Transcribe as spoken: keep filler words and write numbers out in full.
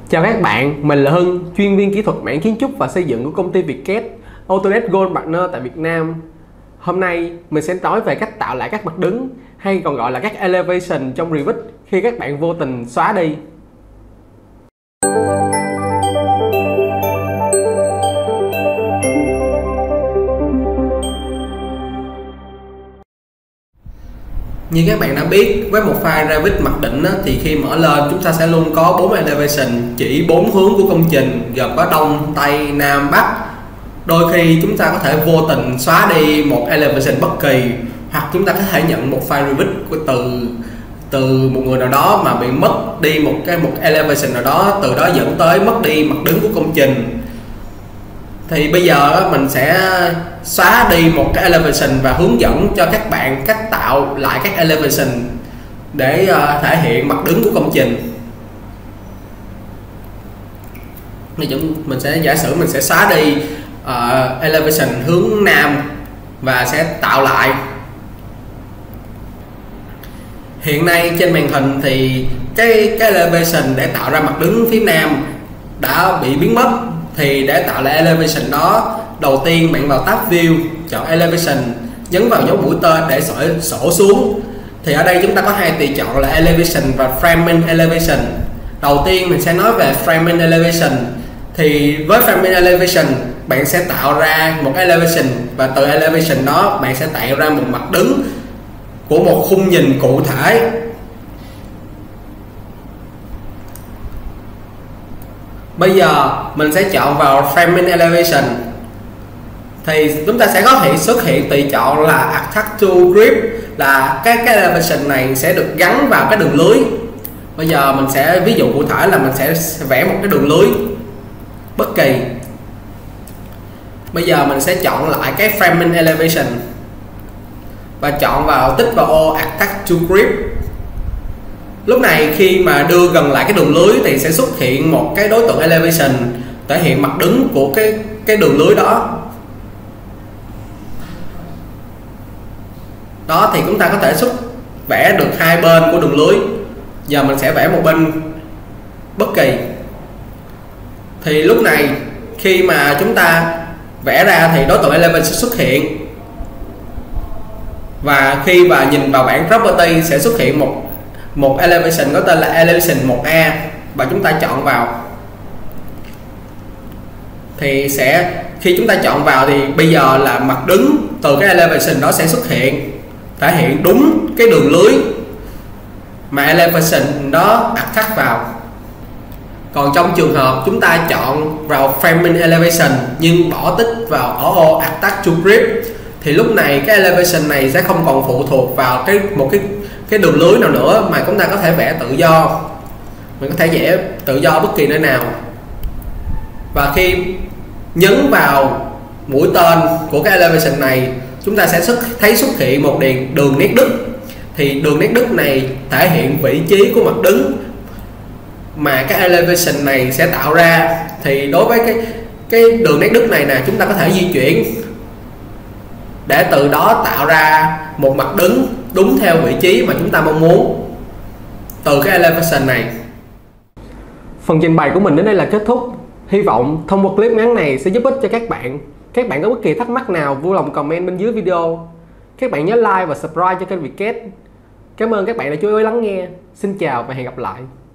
Chào các bạn, mình là Hưng, chuyên viên kỹ thuật mảng kiến trúc và xây dựng của công ty Vietcat, Autodesk Gold Partner tại Việt Nam. Hôm nay mình sẽ nói về cách tạo lại các mặt đứng hay còn gọi là các elevation trong Revit khi các bạn vô tình xóa đi. Như các bạn đã biết, với một file Revit mặc định á, thì khi mở lên chúng ta sẽ luôn có bốn elevation chỉ bốn hướng của công trình, gồm có đông, tây, nam, bắc. Đôi khi chúng ta có thể vô tình xóa đi một elevation bất kỳ, hoặc chúng ta có thể nhận một file Revit từ từ một người nào đó mà bị mất đi một cái một elevation nào đó, từ đó dẫn tới mất đi mặt đứng của công trình. Thì bây giờ mình sẽ xóa đi một cái elevation và hướng dẫn cho các bạn cách tạo lại các elevation để thể hiện mặt đứng của công trình. Mình sẽ giả sử mình sẽ xóa đi uh, elevation hướng nam và sẽ tạo lại. Hiện nay trên màn hình thì cái, cái elevation để tạo ra mặt đứng phía nam đã bị biến mất. Thì để tạo lại elevation đó, đầu tiên bạn vào tab view, chọn elevation, nhấn vào dấu mũi tên để sổ, sổ xuống. Thì ở đây chúng ta có hai tùy chọn là elevation và framing elevation. Đầu tiên mình sẽ nói về framing elevation. Thì với framing elevation, bạn sẽ tạo ra một elevation và từ elevation đó bạn sẽ tạo ra một mặt đứng của một khung nhìn cụ thể. Bây giờ mình sẽ chọn vào framing elevation. Thì chúng ta sẽ có thể xuất hiện tùy chọn là attach to grip, là cái, cái elevation này sẽ được gắn vào cái đường lưới. Bây giờ mình sẽ ví dụ cụ thể là mình sẽ vẽ một cái đường lưới bất kỳ. Bây giờ mình sẽ chọn lại cái framing elevation và chọn vào tích vào ô attach to grip. Lúc này khi mà đưa gần lại cái đường lưới thì sẽ xuất hiện một cái đối tượng elevation thể hiện mặt đứng của cái cái đường lưới đó. Đó thì chúng ta có thể xuất vẽ được hai bên của đường lưới. Giờ mình sẽ vẽ một bên bất kỳ. Thì lúc này khi mà chúng ta vẽ ra thì đối tượng elevation sẽ xuất hiện. Và khi mà nhìn vào bảng property sẽ xuất hiện một một elevation có tên là elevation một A và chúng ta chọn vào. Thì sẽ khi chúng ta chọn vào thì bây giờ là mặt đứng từ cái elevation đó sẽ xuất hiện, thể hiện đúng cái đường lưới mà elevation đó attach vào. Còn trong trường hợp chúng ta chọn vào framing elevation nhưng bỏ tích vào ở ô attach to grip thì lúc này cái elevation này sẽ không còn phụ thuộc vào cái một cái cái đường lưới nào nữa, mà chúng ta có thể vẽ tự do. Mình có thể vẽ tự do bất kỳ nơi nào. Và khi nhấn vào mũi tên của cái elevation này, chúng ta sẽ xuất, thấy xuất hiện một đường, đường nét đứt. Thì đường nét đứt này thể hiện vị trí của mặt đứng mà cái elevation này sẽ tạo ra. Thì đối với cái cái đường nét đứt này nè, chúng ta có thể di chuyển để từ đó tạo ra một mặt đứng đúng theo vị trí mà chúng ta mong muốn từ cái elevation này. Phần trình bày của mình đến đây là kết thúc. Hy vọng thông qua clip ngắn này sẽ giúp ích cho các bạn. Các bạn có bất kỳ thắc mắc nào vui lòng comment bên dưới video. Các bạn nhớ like và subscribe cho kênh Vietcat. Cảm ơn các bạn đã chú ý lắng nghe. Xin chào và hẹn gặp lại.